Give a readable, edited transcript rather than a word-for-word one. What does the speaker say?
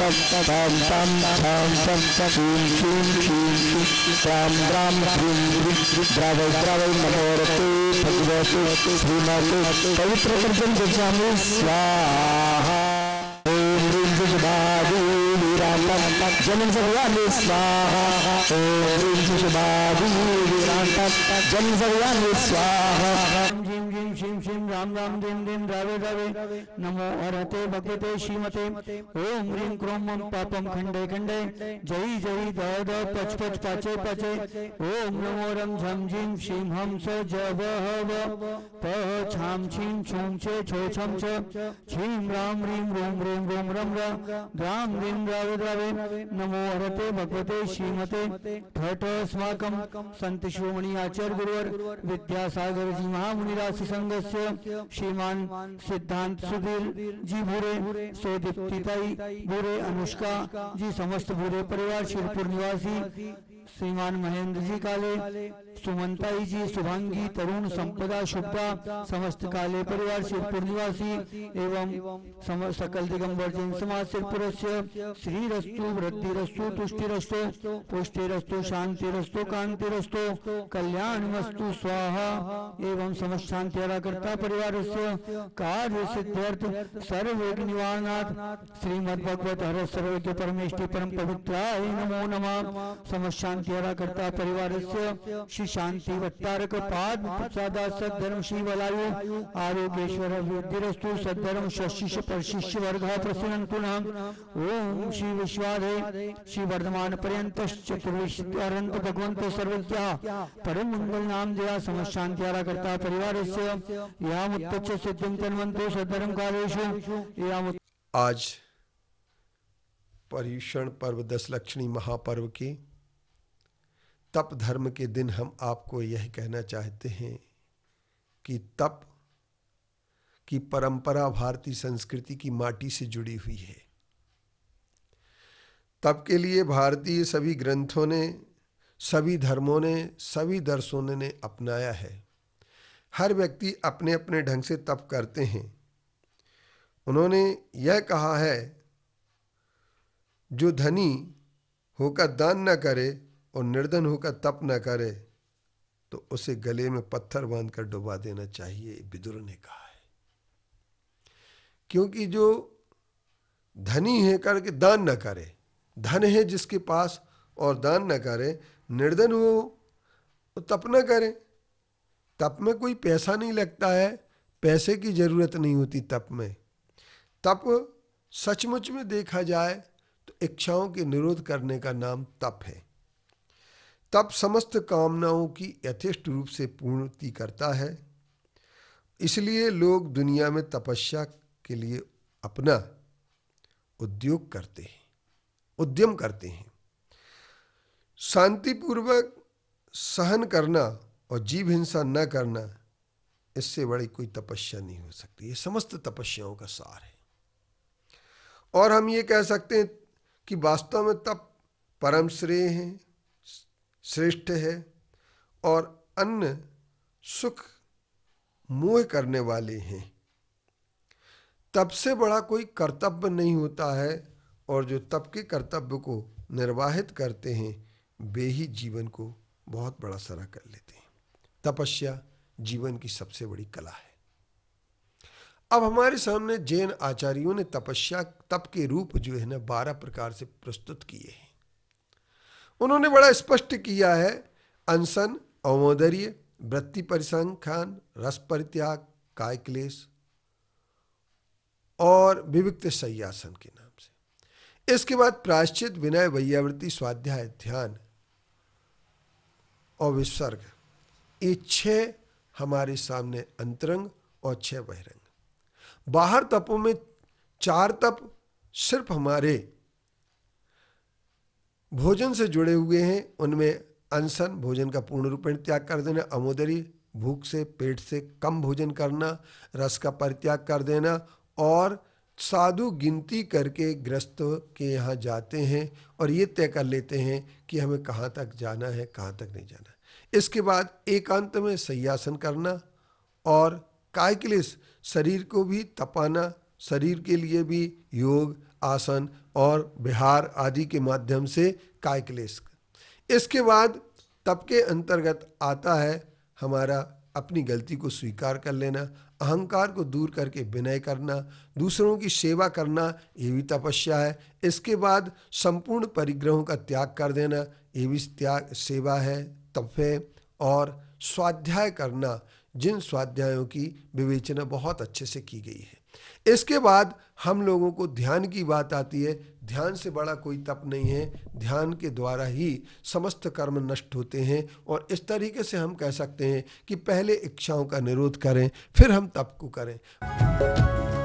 ताम ताम ताम तम शीं शीं शीं शीं द्राम द्राम ह्रीं ह्रीं द्रावय द्रावय नमोरते भगवते श्रीमते पवित्र कर्तन दक्षामि स्वाहा। ओम ह्रीं सुषुभादि वीरांतम जन्म सर्वाणि स्वाहा। ओम ह्रीं सुषुभादि वीरांतम जन्म सर्वाणि स्वाहा। झीं झीं शीं शीं राम राम दीं दीं द्रावे द्रावे नमो हरते भगवते श्रीमते। ओम ह्रीं क्रों मं पापं खंडे खंडे जय जय द द पच पच पाचे पाचे। ओम नमो रं झं झीं शीं हं स ज व ह व प छां छीं छूं छे छो छं छ छीं राम ह्रीं रों रों रों रं र द्रां दीं द्रावे द्रावे नमो हरते भगवते श्रीमते। ठठ अस्माकं संत शिरोमणि आचार्य गुरुवर विद्यासागर जी महामुनिराज संघस्य श्रीमान सिद्धांत सुधीर जी भूरे, सोदीप्तिताई भूरे, अनुष्का जी, समस्त भूरे परिवार, शिरपुर निवासी श्रीमान महेंद्र जी काले, सुमंताई जी, शुभांगी, तरुण, संपदा, शुभदा, समस्त काले परिवार शिरपुर निवासी एवं सकल दिगंबर जैन समाज शिरपुरस्य श्रीरस्तु वृद्धिरस्तु तुष्टिरस्तु पुष्टिरस्तु शांतिरस्तु कांतिरस्तु कल्याणमस्तु स्वाहा। एवं समस्त शांति करता परिवारस्य कार्य सिद्ध्यर्थ सर्वविघ्न निवारणार्थ श्रीमद्भगवत हर सर्वज्ञ परमेष्टि परम पवित्राय नमो नमः। समस्त शांति करता परिवारस्य श्री शांति वत्तारक पाद प्रसादा सद्धर्म श्री वलायु आरोग्येश्वर वृद्धिरस्तु सद्धर्म शशिष्य परशिष्य वर्गा प्रसन्नन्तु नः। ओम श्री विश्वाधे श्री वर्धमान पर्यंत चतुर्विश्वारंत भगवंत सर्वज्ञः परम मंगल नाम जया समस्त शांति करता परिवारस्य या मुत्तच्च सिद्धिं तन्वन्तु सद्धर्म कालेषु या। आज पर्युषण पर्व 10 लक्षणी महापर्व के तप धर्म के दिन हम आपको यह कहना चाहते हैं कि तप की परंपरा भारतीय संस्कृति की माटी से जुड़ी हुई है। तप के लिए भारतीय सभी ग्रंथों ने, सभी धर्मों ने, सभी दर्शनों ने अपनाया है। हर व्यक्ति अपने अपने ढंग से तप करते हैं। उन्होंने यह कहा है, जो धनी होकर दान न करे और निर्धन होकर तप न करे तो उसे गले में पत्थर बांधकर डुबा देना चाहिए, विदुर ने कहा है। क्योंकि जो धनी है करके दान न करे, धन है जिसके पास और दान न करे, निर्धन हो तो तप न करे। तप में कोई पैसा नहीं लगता है, पैसे की जरूरत नहीं होती तप में। तप सचमुच में देखा जाए तो इच्छाओं के निरोध करने का नाम तप है। तप समस्त कामनाओं की यथेष्ट रूप से पूर्ति करता है। इसलिए लोग दुनिया में तपस्या के लिए अपना उद्योग करते हैं, उद्यम करते हैं। शांतिपूर्वक सहन करना और जीव हिंसा न करना, इससे बड़ी कोई तपस्या नहीं हो सकती। ये समस्त तपस्याओं का सार है। और हम ये कह सकते हैं कि वास्तव में तप परम श्रेय है, श्रेष्ठ है और अन्य सुख मोह करने वाले हैं। तप से बड़ा कोई कर्तव्य नहीं होता है और जो तप के कर्तव्य को निर्वाहित करते हैं वे ही जीवन को बहुत बड़ा सारा कर लेते हैं। तपस्या जीवन की सबसे बड़ी कला है। अब हमारे सामने जैन आचार्यों ने तपस्या, तप के रूप जो है ना 12 प्रकार से प्रस्तुत किए हैं। उन्होंने बड़ा स्पष्ट किया है, अनशन, अवमोदर्य, वृत्ति परिसंख्यान, रस परित्याग, काय क्लेश और विविक्त शय्यासन के नाम से। इसके बाद प्रायश्चित, विनय, वैयावृत्ति, स्वाध्याय, ध्यान और विसर्ग, ये 6 हमारे सामने अंतरंग और 6 बहिरंग। बाहर तपों में 4 तप सिर्फ हमारे भोजन से जुड़े हुए हैं। उनमें अनशन, भोजन का पूर्ण रूपेण त्याग कर देना, अमोदरी, भूख से पेट से कम भोजन करना, रस का परित्याग कर देना और साधु गिनती करके गृहस्थ के यहाँ जाते हैं और ये तय कर लेते हैं कि हमें कहाँ तक जाना है, कहाँ तक नहीं जाना। इसके बाद एकांत में शय्यासन करना और काय क्लेश, शरीर को भी तपाना, शरीर के लिए भी योग आसन और विहार आदि के माध्यम से काय क्लेश। इसके बाद तप के अंतर्गत आता है हमारा अपनी गलती को स्वीकार कर लेना, अहंकार को दूर करके विनय करना, दूसरों की सेवा करना, ये भी तपस्या है। इसके बाद संपूर्ण परिग्रहों का त्याग कर देना, ये भी त्याग सेवा है, तप है। और स्वाध्याय करना, जिन स्वाध्यायों की विवेचना बहुत अच्छे से की गई है। इसके बाद हम लोगों को ध्यान की बात आती है। ध्यान से बड़ा कोई तप नहीं है, ध्यान के द्वारा ही समस्त कर्म नष्ट होते हैं। और इस तरीके से हम कह सकते हैं कि पहले इच्छाओं का निरोध करें, फिर हम तप को करें।